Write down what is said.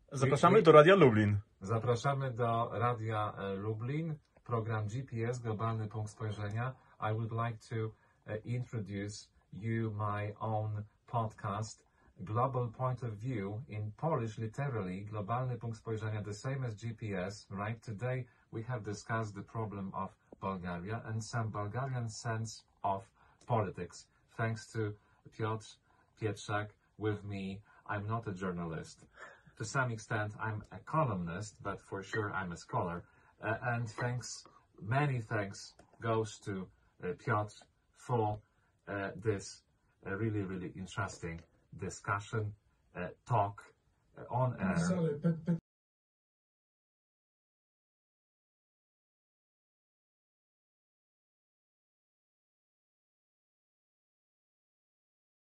Zapraszamy do Radia Lublin. Zapraszamy do Radia Lublin, program GPS, Globalny Punkt Spojrzenia. I would like to introduce you my own podcast, Global Point of View, in Polish, literally, Globalny Punkt Spojrzenia, the same as GPS, right? Today we have discussed the problem of Bulgaria and some Bulgarian sense of politics. Thanks to Piotr Pietrzak with me. I'm not a journalist. To some extent, I'm a columnist, but for sure I'm a scholar. And many thanks goes to Piotr for this really, really interesting discussion, talk on air. Sorry, but